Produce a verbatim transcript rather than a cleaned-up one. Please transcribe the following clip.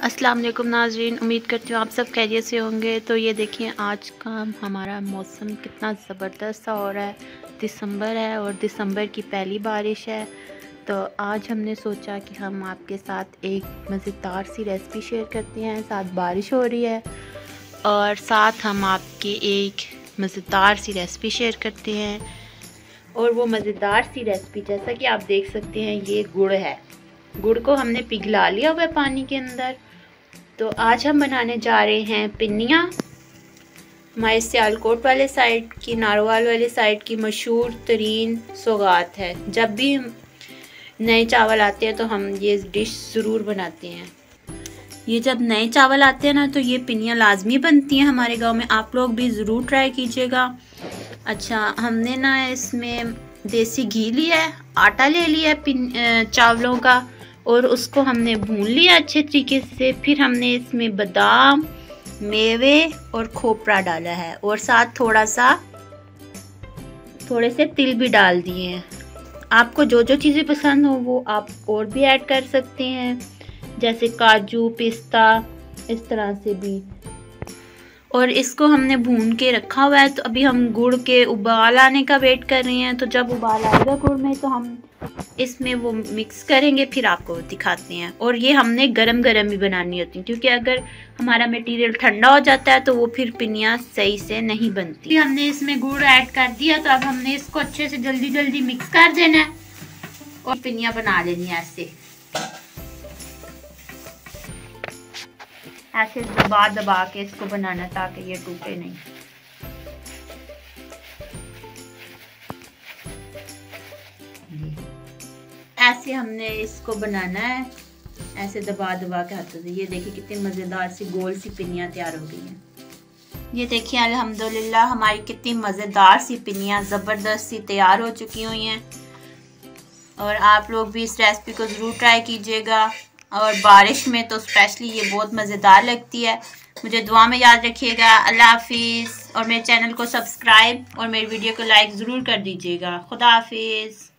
अस्सलाम वालेकुम नाज़रीन, उम्मीद करती हूँ आप सब खैरियत से होंगे। तो ये देखिए आज का हमारा मौसम कितना ज़बरदस्त सा हो रहा है। दिसंबर है और दिसंबर की पहली बारिश है। तो आज हमने सोचा कि हम आपके साथ एक मज़ेदार सी रेसिपी शेयर करते हैं। साथ बारिश हो रही है और साथ हम आपके एक मज़ेदार सी रेसिपी शेयर करते हैं। और वो मज़ेदार सी रेसिपी जैसा कि आप देख सकते हैं, ये गुड़ है। गुड़ को हमने पिघला लिया हुआ है पानी के अंदर। तो आज हम बनाने जा रहे हैं पिन्नियाँ। हमारे सियालकोट वाले साइड की, नारोवाल वाले साइड की मशहूर तरीन सौगात है। जब भी नए चावल आते हैं तो हम ये डिश ज़रूर बनाते हैं। ये जब नए चावल आते हैं ना, तो ये पिन्नियाँ लाजमी बनती हैं हमारे गांव में। आप लोग भी ज़रूर ट्राई कीजिएगा। अच्छा, हमने ना इसमें देसी घी लिया है, आटा ले लिया है पिन चावलों का, और उसको हमने भून लिया अच्छे तरीके से। फिर हमने इसमें बादाम, मेवे और खोपरा डाला है, और साथ थोड़ा सा थोड़े से तिल भी डाल दिए हैं। आपको जो जो चीज़ें पसंद हो वो आप और भी ऐड कर सकते हैं, जैसे काजू, पिस्ता, इस तरह से भी। और इसको हमने भून के रखा हुआ है। तो अभी हम गुड़ के उबाल आने का वेट कर रहे हैं। तो जब उबाल आएगा गुड़ में तो हम इसमें वो मिक्स करेंगे, फिर आपको दिखाते हैं। और ये हमने गरम गरम ही बनानी होती है, क्योंकि अगर हमारा मटेरियल ठंडा हो जाता है तो वो फिर पिन्नियाँ सही से नहीं बनती। हमने इसमें गुड़ ऐड कर दिया, तो अब हमने इसको अच्छे से जल्दी जल्दी मिक्स कर देना है और पिन्नियाँ बना लेनी है। ऐसे ऐसे दबा दबा के इसको बनाना, ताकि ये टूटे नहीं। ऐसे हमने इसको बनाना है, ऐसे दबा दबा के हाथों से। ये देखिए कितनी मज़ेदार सी गोल सी पिन्नियाँ तैयार हो गई हैं। ये देखिए अल्हम्दुलिल्लाह हमारी कितनी मज़ेदार सी पिन्नियाँ ज़बरदस्त सी तैयार हो चुकी हुई हैं। और आप लोग भी इस रेसिपी को ज़रूर ट्राई कीजिएगा, और बारिश में तो स्पेशली ये बहुत मज़ेदार लगती है। मुझे दुआ में याद रखिएगा। अल्लाह हाफिज़। और मेरे चैनल को सब्सक्राइब और मेरी वीडियो को लाइक ज़रूर कर दीजिएगा। खुदा हाफिज़।